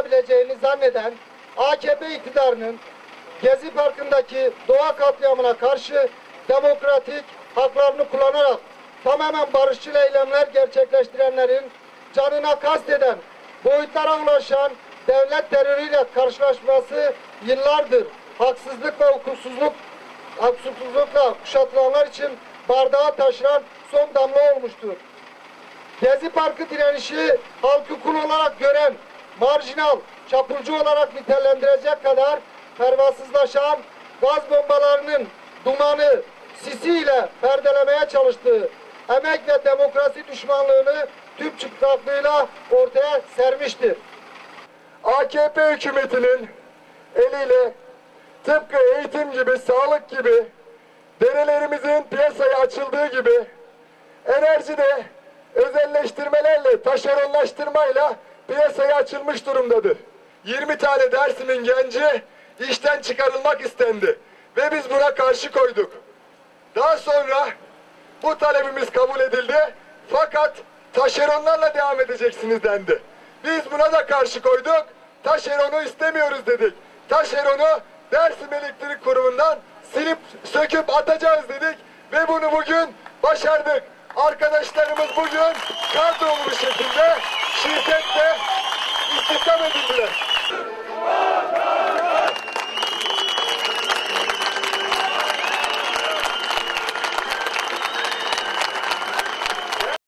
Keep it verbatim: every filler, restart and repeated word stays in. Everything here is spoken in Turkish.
kazanabileceğini zanneden A K P iktidarının Gezi Parkı'ndaki doğa katliamına karşı demokratik haklarını kullanarak tamamen barışçıl eylemler gerçekleştirenlerin canına kasteden, boyutlara ulaşan devlet terörüyle karşılaşması yıllardır haksızlık ve hukuksuzluk, haksızlıkla kuşatılanlar için bardağı taşıran son damla olmuştur. Gezi Parkı direnişi halkı kul olarak gören, marjinal, çapulcu olarak nitelendirecek kadar pervasızlaşan gaz bombalarının dumanı, sisiyle perdelemeye çalıştığı emek ve demokrasi düşmanlığını tüm çıplaklığıyla ortaya sermiştir. A K P hükümetinin eliyle tıpkı eğitim gibi, sağlık gibi, derelerimizin piyasaya açıldığı gibi enerjide özelleştirmelerle, taşeronlaştırmayla piyasaya açılmış durumdadır. yirmi tane Dersim'in genci işten çıkarılmak istendi ve biz buna karşı koyduk. Daha sonra bu talebimiz kabul edildi fakat taşeronlarla devam edeceksiniz dendi. Biz buna da karşı koyduk, taşeronu istemiyoruz dedik. Taşeronu Dersim Elektrik Kurumu'ndan silip söküp atacağız dedik ve bunu bugün başardık. Arkadaşlarımız bugün kadrolu bir şekilde şirkette